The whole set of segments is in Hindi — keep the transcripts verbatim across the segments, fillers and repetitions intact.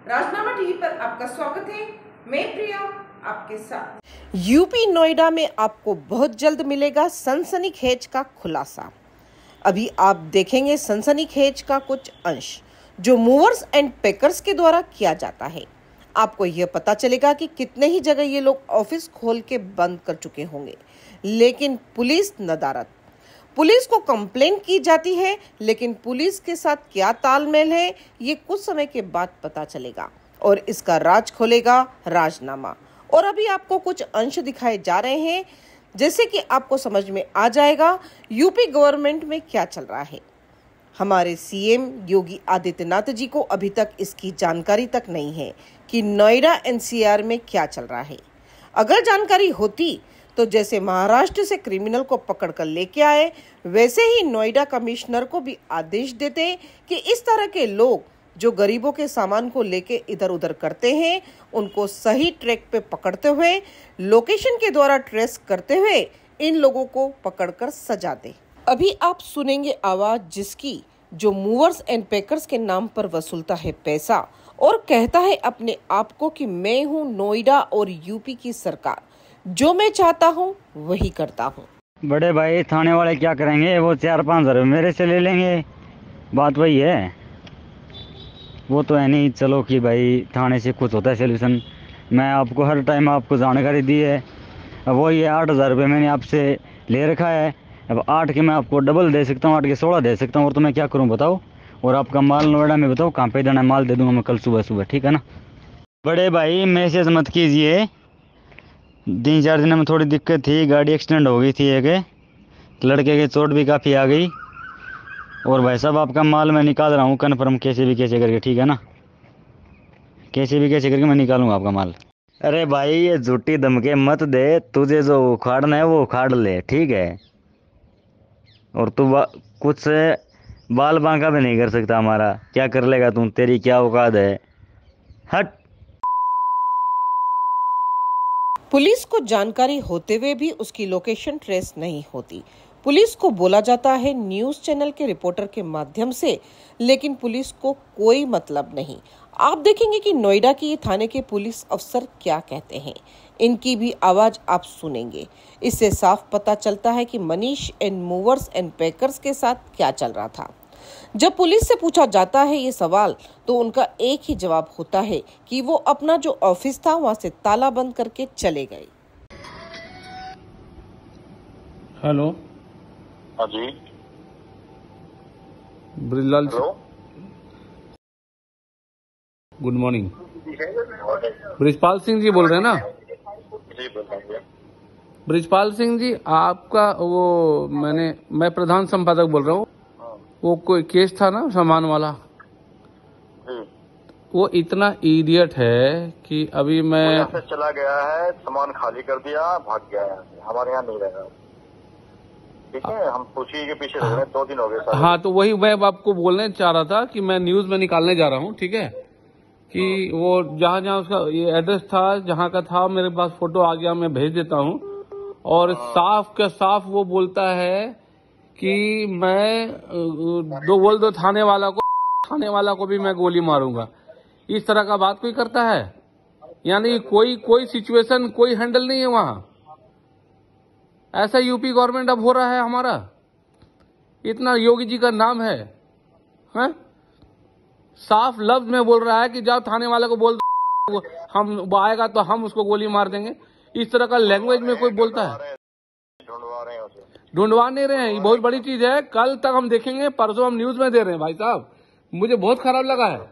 राजनामा टीवी पर आपका स्वागत है। मैं प्रिया आपके साथ। यूपी नोएडा में आपको बहुत जल्द मिलेगा सनसनीखेज का खुलासा। अभी आप देखेंगे सनसनीखेज का कुछ अंश जो मूवर्स एंड पैकर्स के द्वारा किया जाता है। आपको यह पता चलेगा कि कितने ही जगह ये लोग ऑफिस खोल के बंद कर चुके होंगे, लेकिन पुलिस नदारत। पुलिस को कंप्लेंट की जाती है, लेकिन पुलिस के साथ क्या तालमेल है ये कुछ समय के बाद पता चलेगा और इसका राज खोलेगा राजनामा। और अभी आपको कुछ अंश दिखाए जा रहे हैं जैसे कि आपको समझ में आ जाएगा यूपी गवर्नमेंट में क्या चल रहा है। हमारे सीएम योगी आदित्यनाथ जी को अभी तक इसकी जानकारी तक नहीं है कि नोएडा एनसीआर में क्या चल रहा है। अगर जानकारी होती तो जैसे महाराष्ट्र से क्रिमिनल को पकड़कर लेके आए, वैसे ही नोएडा कमिश्नर को भी आदेश देते कि इस तरह के लोग जो गरीबों के सामान को लेके इधर उधर करते हैं, उनको सही ट्रैक पे पकड़ते हुए, लोकेशन के द्वारा ट्रेस करते हुए इन लोगों को पकड़कर सजा दे। अभी आप सुनेंगे आवाज जिसकी जो मूवर्स एंड पैकर्स के नाम पर वसूलता है पैसा और कहता है अपने आप को कि मैं हूँ नोएडा और यूपी की सरकार, जो मैं चाहता हूँ वही करता हूँ। बड़े भाई थाने वाले क्या करेंगे, वो चार पाँच हजार मेरे से ले लेंगे। बात वही है, वो तो है नहीं। चलो कि भाई थाने से कुछ होता है सोल्यूशन। मैं आपको हर टाइम आपको जानकारी दी है। अब वही है, आठ हज़ार रुपये मैंने आपसे ले रखा है। अब आठ के मैं आपको डबल दे सकता हूँ, आठ के सोलह दे सकता हूँ। और तो मैं क्या करूँ बताओ। और आपका माल नोएडा में बताओ कहाँ पे देना है, माल दे दूँगा मैं कल सुबह सुबह, ठीक है ना। बड़े भाई मैसेज मत कीजिए। तीन चार दिन में थोड़ी दिक्कत थी, गाड़ी एक्सीडेंट हो गई थी, एक लड़के के चोट भी काफ़ी आ गई। और भाई साहब आपका माल मैं निकाल रहा हूँ कन्फर्म, कैसे भी कैसे करके, ठीक है ना। कैसे भी कैसे करके मैं निकालूंगा आपका माल। अरे भाई ये झूठी धमके मत दे, तुझे जो उखाड़ना है वो उखाड़ ले, ठीक है। और तू कुछ बाल बांका भी नहीं कर सकता हमारा। क्या कर लेगा तू, तेरी क्या औकात है, हट। पुलिस को जानकारी होते हुए भी उसकी लोकेशन ट्रेस नहीं होती। पुलिस को बोला जाता है न्यूज चैनल के रिपोर्टर के माध्यम से, लेकिन पुलिस को कोई मतलब नहीं। आप देखेंगे कि नोएडा की ये थाने के पुलिस अफसर क्या कहते हैं, इनकी भी आवाज आप सुनेंगे। इससे साफ पता चलता है कि Manish and movers and packers के साथ क्या चल रहा था। जब पुलिस से पूछा जाता है ये सवाल, तो उनका एक ही जवाब होता है कि वो अपना जो ऑफिस था वहां से ताला बंद करके चले गए। हेलो। हाँ जी। Brijlal. Hello. Good morning. Brijpal Singh ji बोल रहे हैं ना? जी बोल रहा हूँ। ब्रिजपाल सिंह जी, आपका वो मैंने मैं प्रधान संपादक बोल रहा हूँ। वो कोई केस था ना सामान वाला, वो इतना इडियट है कि अभी मैं यहाँ से चला गया है, सामान खाली कर दिया, भाग गया है, हमारे यहाँ नहीं रहेगा, ठीक है। हम उसी के पीछे लग रहे हैं, दो दिन हो गए। हाँ, तो वही मैं आपको बोलने चाह रहा था कि मैं न्यूज में निकालने जा रहा हूँ, ठीक है। कि वो जहाँ जहाँ उसका ये एड्रेस था, जहाँ का था, मेरे पास फोटो आ गया, मैं भेज देता हूँ। और साफ का साफ वो बोलता है कि मैं दो बोल दो थाने वाला को, थाने वाला को भी मैं गोली मारूंगा। इस तरह का बात कोई करता है? यानी कोई कोई सिचुएशन कोई हैंडल नहीं है वहां। ऐसा यूपी गवर्नमेंट अब हो रहा है हमारा। इतना योगी जी का नाम है, हैं? साफ लफ्ज में बोल रहा है कि जाओ थाने वाले को बोल दो, हम वो आएगा तो हम उसको गोली मार देंगे। इस तरह का लैंग्वेज में कोई बोलता है? ढूंढवा नहीं रहे हैं, ये बहुत बड़ी चीज है। कल तक हम देखेंगे, परसों हम न्यूज में दे रहे हैं। भाई साहब मुझे बहुत खराब लगा है।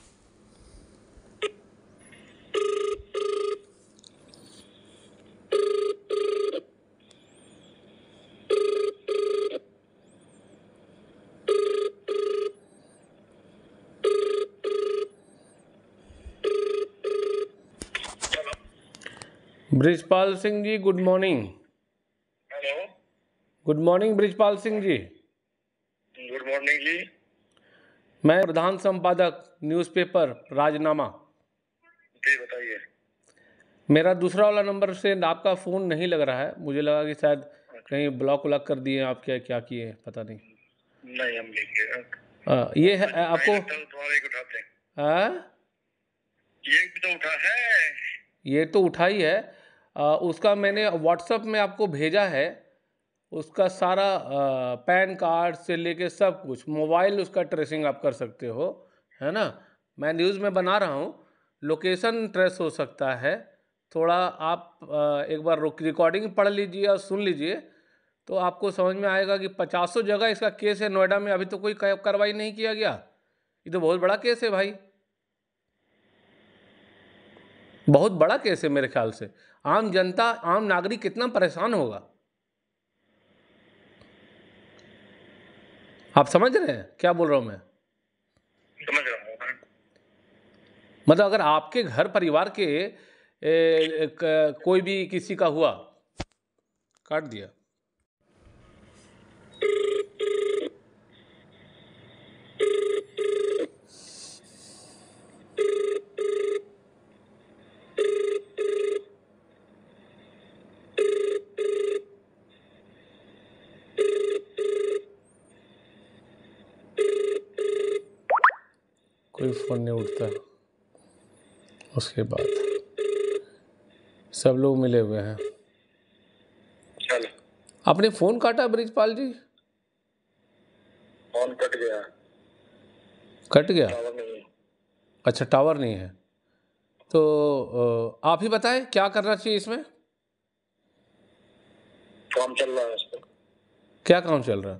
Brijpal Singh ji, good morning. Hello. Good morning Brijpal Singh ji. Good morning जी। मैं प्रधान संपादक न्यूज़पेपर राजनामा। जी बताइए। मेरा दूसरा वाला नंबर से आपका फ़ोन नहीं लग रहा है। मुझे लगा कि शायद कहीं ब्लॉक व्लॉक कर दिए आप, क्या क्या किए पता नहीं। नहीं हम लेंगे। आ, ये है आपको तुम्हारे उठाते हैं। आ? ये भी तो उठा है। ये तो उठा ही है। आ, उसका मैंने व्हाट्सएप में आपको भेजा है, उसका सारा आ, पैन कार्ड से लेके सब कुछ, मोबाइल उसका ट्रेसिंग आप कर सकते हो, है ना। मैं न्यूज़ में बना रहा हूँ, लोकेशन ट्रेस हो सकता है। थोड़ा आप आ, एक बार रिकॉर्डिंग पढ़ लीजिए और सुन लीजिए तो आपको समझ में आएगा कि पचासों जगह इसका केस है नोएडा में, अभी तो कोई कार्रवाई नहीं किया गया। ये तो बहुत बड़ा केस है भाई, बहुत बड़ा केस है मेरे ख्याल से। आम जनता, आम नागरिक कितना परेशान होगा, आप समझ रहे हैं क्या बोल रहा हूं मैं? समझ रहा हूँ। मतलब अगर आपके घर परिवार के ए, क, कोई भी किसी का हुआ, काट दिया। कोई फोन नहीं उठता। उसके बाद सब लोग मिले हुए हैं। चल, आपने फोन काटा ब्रिजपाल जी? फोन कट गया। कट गया? टावर नहीं है। अच्छा, टावर नहीं है। तो अ, आप ही बताएं क्या करना चाहिए इसमें? काम चल रहा है उस पर। क्या काम चल रहा है?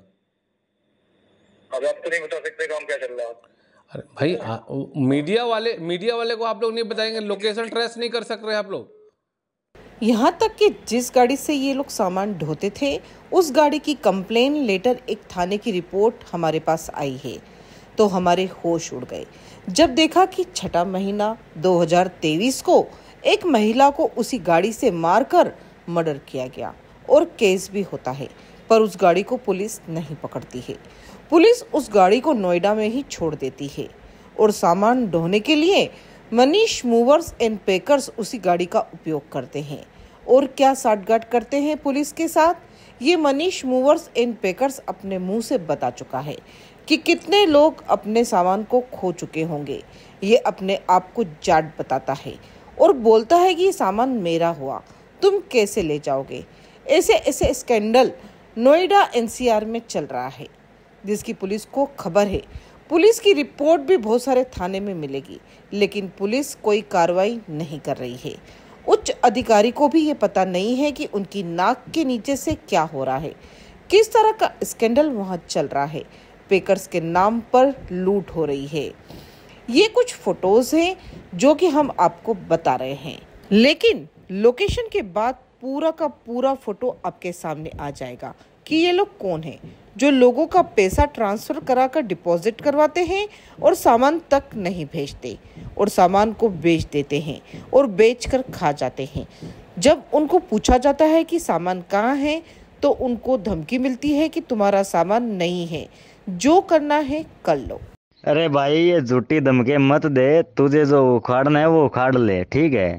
अब आप तो नहीं बता सकते काम क्या चल रहा है। अरे भाई, आ, मीडिया वाले मीडिया वाले को आप लोग नहीं बताएंगे, लोकेशन ट्रेस नहीं कर सक रहे आप लोग। यहाँ तक कि जिस गाड़ी से ये लोग सामान ढोते थे उस गाड़ी की कंप्लेन लेटर एक थाने की रिपोर्ट हमारे पास आई है, तो हमारे होश उड़ गए जब देखा कि छठा महीना दो हज़ार तेईस को एक महिला को उसी गाड़ी से मारकर मर्डर किया गया और केस भी होता है, पर उस गाड़ी को पुलिस नहीं पकड़ती है। पुलिस उस गाड़ी को नोएडा में ही छोड़ देती है और सामान ढोने के लिए मनीष मूवर्स एंड पैकर्स उसी गाड़ी का उपयोग करते हैं। और क्या साठगांठ करते हैं पुलिस के साथ, ये मनीष मूवर्स एंड पैकर्स अपने मुंह से बता चुका है कि कितने लोग अपने सामान को खो चुके होंगे। ये अपने आप को जाट बताता है और बोलता है कि ये सामान मेरा हुआ, तुम कैसे ले जाओगे। ऐसे ऐसे स्कैंडल नोएडा एनसीआर में चल रहा है जिसकी पुलिस को खबर है। पुलिस की रिपोर्ट भी बहुत सारे थाने में मिलेगी, लेकिन पुलिस कोई कार्रवाई नहीं कर रही है। उच्च अधिकारी को भी ये पता नहीं है कि उनकी नाक के नीचे से क्या हो रहा है, किस तरह का स्कैंडल वहां चल रहा है। पैकर्स के नाम पर लूट हो रही है। ये कुछ फोटोज हैं जो कि हम आपको बता रहे हैं, लेकिन लोकेशन के बाद पूरा का पूरा फोटो आपके सामने आ जाएगा कि ये लोग कौन हैं जो लोगों का पैसा ट्रांसफर कराकर डिपॉजिट करवाते हैं और सामान तक नहीं भेजते और सामान को बेच देते हैं और बेचकर खा जाते हैं। जब उनको पूछा जाता है कि सामान कहाँ है तो उनको धमकी मिलती है कि तुम्हारा सामान नहीं है, जो करना है कर लो। अरे भाई, ये झूठी धमके मत दे, तुझे जो उखाड़ना है वो उखाड़ ले, ठीक है।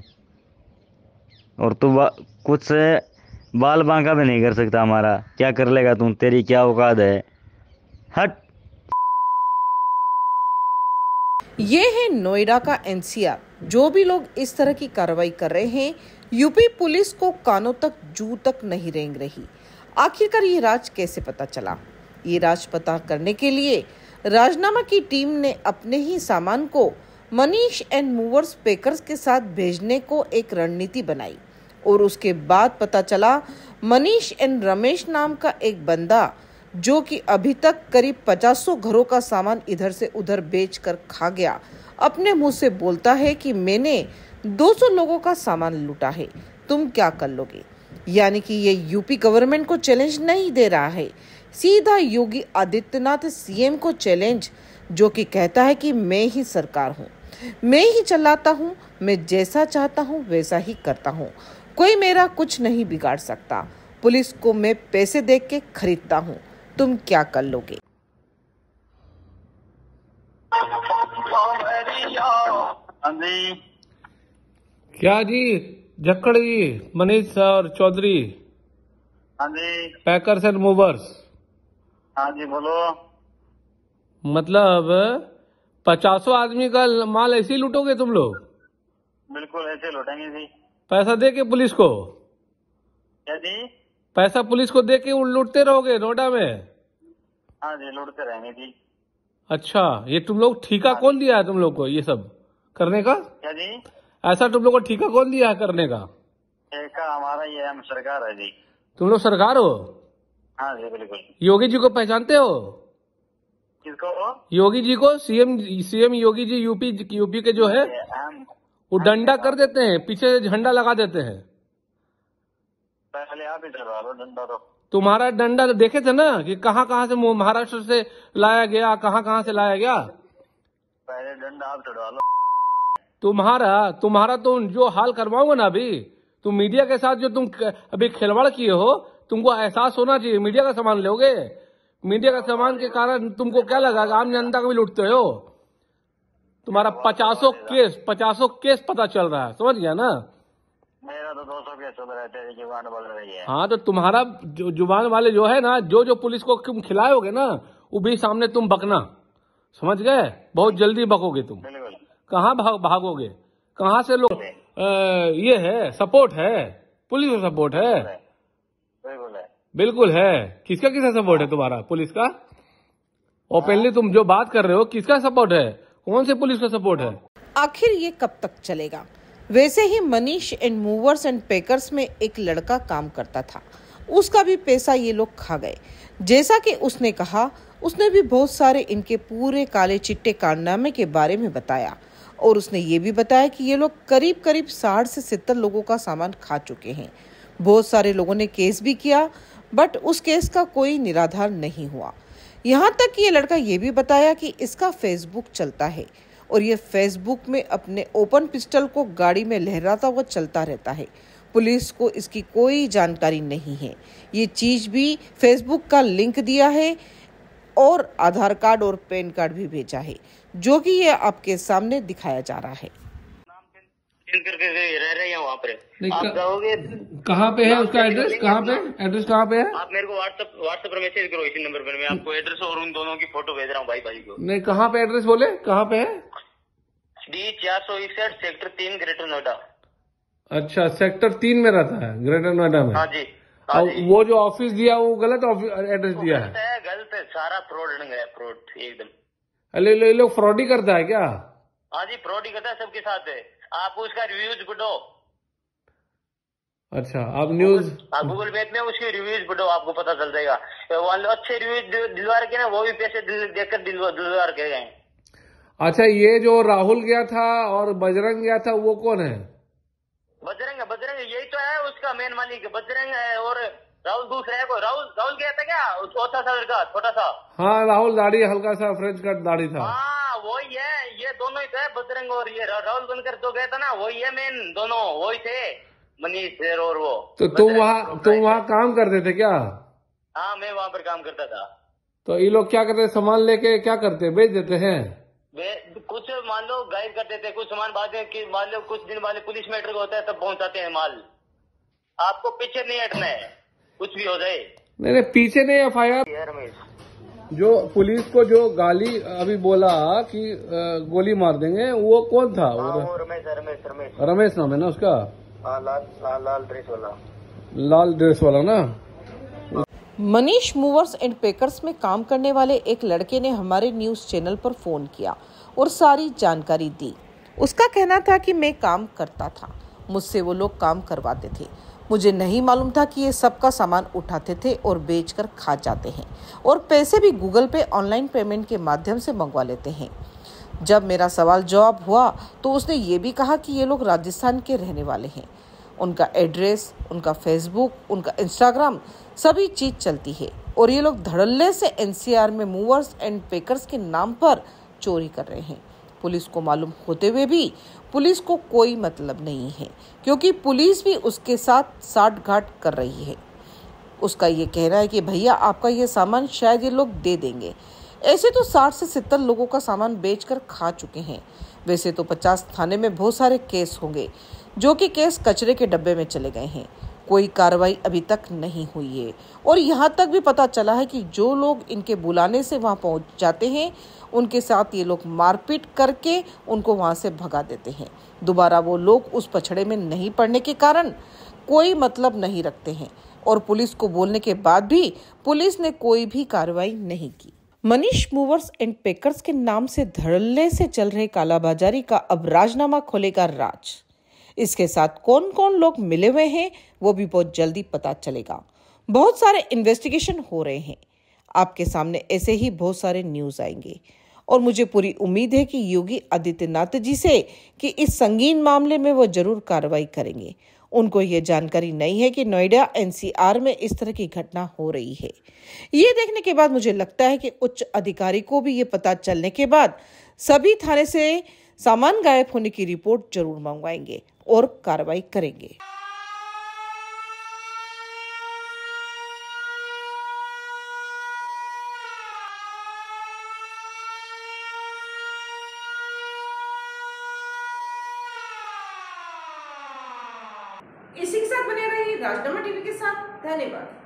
और तू कुछ से बाल बांका भी नहीं कर सकता हमारा। क्या कर लेगा तू, तेरी क्या औकात है, हट। ये है नोएडा का एनसीआर। जो भी लोग इस तरह की कार्रवाई कर रहे हैं, यूपी पुलिस को कानों तक जू तक नहीं रेंग रही। आखिरकार ये राज कैसे पता चला? ये राज पता करने के लिए राजनामा की टीम ने अपने ही सामान को मनीष एंड मूवर्स पैकर्स के साथ भेजने को एक रणनीति बनाई और उसके बाद पता चला मनीष एंड रमेश नाम का एक बंदा, जो कि अभी तक करीब पचासों घरों का सामान इधर से उधर बेचकर खा गया, अपने मुंह से बोलता है कि मैंने दो सौ लोगों का सामान लूटा है, तुम क्या कर लोगे। यानी कि ये यूपी गवर्नमेंट को चैलेंज नहीं दे रहा है, सीधा योगी आदित्यनाथ सीएम को चैलेंज, जो कि कहता है कि मैं ही सरकार हूँ, मैं ही चलाता हूँ, मैं जैसा चाहता हूँ वैसा ही करता हूँ, कोई मेरा कुछ नहीं बिगाड़ सकता, पुलिस को मैं पैसे दे के खरीदता हूँ, तुम क्या कर लोगे। क्या जी, जक्कड़ जी, मनीष और चौधरी, हाँ जी। Packers and movers. हाँ जी, बोलो। मतलब पचासों आदमी का माल ऐसे ही लूटोगे तुम लोग? बिल्कुल ऐसे लौटेंगे जी। पैसा दे के पुलिस को? क्या जी? पैसा पुलिस को दे के लूटते रहोगे नोएडा में? हाँ जी, लौटते रहेंगे जी। अच्छा, ये तुम लोग ठेका कौन दिया है तुम लोग को ये सब करने का? क्या जी? ऐसा तुम लोग को ठेका कौन दिया है करने का? ठेका हमारा ये हम सरकार है जी। तुम लोग सरकार हो? हाँ जी बिल्कुल। योगी जी को पहचानते हो? किसको? योगी जी को, CM CM Yogi ji, UP UP के जो है, हम वो डंडा कर देते हैं, पीछे झंडा लगा देते हैं। पहले आप ही चढ़वा लो डंडा। तो तुम्हारा डंडा तो देखे थे ना कि कहाँ कहाँ से महाराष्ट्र से लाया गया, कहाँ कहाँ से लाया गया। पहले डंडा आप चढ़वा लो। तुम्हारा तुम्हारा तो जो हाल करवाऊंगा ना अभी, तुम मीडिया के साथ जो तुम अभी खिलवाड़ किए हो, तुमको एहसास होना चाहिए। मीडिया का सामान लोगे, मीडिया का सामान के कारण तुमको क्या लगा, आम जनता को भी लूटते हो। तुम्हारा पचासों केस पचासों केस पता चल रहा है, समझ गया ना? मेरा तो दो सौ केस चल रहते हैं, जुबान बोल रही है। हाँ, तो तुम्हारा जो जुबान वाले जो है ना, जो जो पुलिस को तुम खिलाओगे ना, वो भी सामने तुम बकना, समझ गए? बहुत जल्दी बकोगे तुम। बिल्कुल। कहाँ भाग भागोगे? कहाँ से लोग ये है, सपोर्ट है, पुलिस का सपोर्ट है। बिल्कुल है। बिल्कुल है। किसका किसका सपोर्ट है तुम्हारा? पुलिस का? ओपनली तुम जो बात कर रहे हो, किसका सपोर्ट है? कौन से पुलिस का सपोर्ट है? आखिर ये कब तक चलेगा? वैसे ही Manish and movers and packers में एक लड़का काम करता था, उसका भी पैसा ये लोग खा गए। जैसा कि उसने कहा, उसने भी बहुत सारे इनके पूरे काले चिट्टे कारनामे के बारे में बताया, और उसने ये भी बताया कि ये लोग करीब करीब साठ से सत्तर लोगों का सामान खा चुके हैं। बहुत सारे लोगों ने केस भी किया, बट उस केस का कोई निराधार नहीं हुआ। यहाँ तक कि ये लड़का ये भी बताया कि इसका फेसबुक चलता है, और ये फेसबुक में अपने ओपन पिस्टल को गाड़ी में लहराता हुआ चलता रहता है। पुलिस को इसकी कोई जानकारी नहीं है। ये चीज भी फेसबुक का लिंक दिया है और आधार कार्ड और पैन कार्ड भी भेजा है, जो कि ये आपके सामने दिखाया जा रहा है। करके रह रहे हैं वहाँ पर। नहीं, आप क- जाओगे कहाँ पे है उसका एड्रेस? कहाँ पे एड्रेस कहाँ पे है? आप मेरे को व्हाट्सएप व्हाट्सएप पर मैसेज करो इसी नंबर पर। मैं आपको एड्रेस और उन दोनों की फोटो भेज रहा हूँ भाई भाई को। नहीं, कहाँ पे एड्रेस बोले? कहाँ पे है? डी चार सौ इकसठ सेक्टर तीन ग्रेटर नोएडा। अच्छा, सेक्टर तीन में रहता है, ग्रेटर नोएडा में। हाँ जी। हाँ और जी। वो जो ऑफिस दिया वो गलत एड्रेस दिया है। गलत है, गलत है, सारा फ्रॉड है, फ्रॉड एकदम। अरे ये लोग फ्रॉड ही करता है क्या? हाँ जी, फ्रॉड ही करता है, सबके साथ है। आप उसका रिव्यूज बढ़ो। अच्छा, आप न्यूज आप गूगल मैप में उसके रिव्यूज बढ़ो, आपको पता चल जाएगा। वो अच्छे रिव्यूज दिलवा के ना, वो भी पैसे देकर दिलवा दिलवा के गए। अच्छा, ये जो राहुल गया था और बजरंग गया था, वो कौन है? बजरंग है, बजरंग यही तो है उसका मेन मालिक, बजरंग है। और राहुल दूसरा है। को राहुल राहुल गया था क्या? चौथा सा लड़का, छोटा सा। हाँ, राहुल दाढ़ी, हल्का सा फ्रेंच कट दाढ़ी था। हाँ वही है, ये दोनों ही तो है, बजरंग और ये राहुल बनकर जो गया था ना, वही है मेन, दोनों वही थे, मनीष सर और वो। तो तुम वहाँ तुम वहाँ काम करते थे क्या? हाँ, मैं वहाँ पर काम करता था। तो ये लोग क्या करते? सामान लेके क्या करते? बेच देते हैं? वे कुछ मान लो गाइड करते थे, कुछ सामान बाद में कि मान लो कुछ दिन बाद पुलिस मैटर होता है तब पहुंचाते हैं माल। आपको पीछे नहीं हटना है, कुछ भी हो जाए। नहीं नहीं, पीछे नहीं। एफ आई आर रमेश जो पुलिस को जो गाली अभी बोला कि अ, गोली मार देंगे, वो कौन था? हाँ, वो वो रमेश रमेश रमेश रमेश नाम है ना उसका? हाँ, लाल लाल लाल ड्रेस वाला। लाल ड्रेस वाला ना? मनीष मूवर्स एंड पेकर्स में काम करने वाले एक लड़के ने हमारे न्यूज़ चैनल पर फ़ोन किया और सारी जानकारी दी। उसका कहना था कि मैं काम करता था, मुझसे वो लोग काम करवाते थे। मुझे नहीं मालूम था कि ये सबका सामान उठाते थे और बेचकर खा जाते हैं, और पैसे भी गूगल पे ऑनलाइन पेमेंट के माध्यम से मंगवा लेते हैं। जब मेरा सवाल जवाब हुआ तो उसने ये भी कहा कि ये लोग राजस्थान के रहने वाले हैं। उनका एड्रेस, उनका फेसबुक, उनका इंस्टाग्राम, सभी चीज़ चलती है, और ये लोग धड़ल्ले से एन सी आर में मूवर्स एंड पेकर्स के नाम पर चोरी कर रहे हैं। पुलिस को मालूम होते हुए भी पुलिस को कोई मतलब नहीं है, क्योंकि पुलिस भी उसके साथ साठ घाट कर रही है। उसका ये कहना है कि भैया आपका ये सामान शायद ये लोग दे देंगे। ऐसे तो साठ से सत्तर लोगों का सामान बेचकर खा चुके हैं। वैसे तो पचास थाने में बहुत सारे केस होंगे, जो कि केस कचरे के डब्बे में चले गए हैं। कोई कार्रवाई अभी तक नहीं हुई है, और यहाँ तक भी पता चला है कि जो लोग इनके बुलाने से वहाँ पहुँच जाते हैं उनके साथ ये लोग मारपीट करके उनको वहां से भगा देते हैं। दोबारा वो लोग उस पछड़े में नहीं पड़ने के कारण कोई मतलब नहीं रखते हैं और पुलिस को बोलने के बाद भी पुलिस ने कोई भी कार्रवाई नहीं की। मनीष मूवर्स एंड पैकर्स के नाम से धड़ल्ले से चल रहे कालाबाजारी का अब राजनामा खोलेगा राज। इसके साथ कौन कौन लोग मिले हुए हैं वो भी बहुत जल्दी पता चलेगा। बहुत सारे इन्वेस्टिगेशन हो रहे हैं, आपके सामने ऐसे ही बहुत सारे न्यूज आएंगे और मुझे पूरी उम्मीद है कि योगी आदित्यनाथ जी से कि इस संगीन मामले में वो जरूर कार्रवाई करेंगे। उनको ये जानकारी नहीं है कि नोएडा एनसीआर में इस तरह की घटना हो रही है। ये देखने के बाद मुझे लगता है कि उच्च अधिकारी को भी ये पता चलने के बाद सभी थाने से सामान गायब होने की रिपोर्ट जरूर मंगवाएंगे और कार्रवाई करेंगे। इसी के साथ बने रहिए राजनामा टीवी के साथ। धन्यवाद।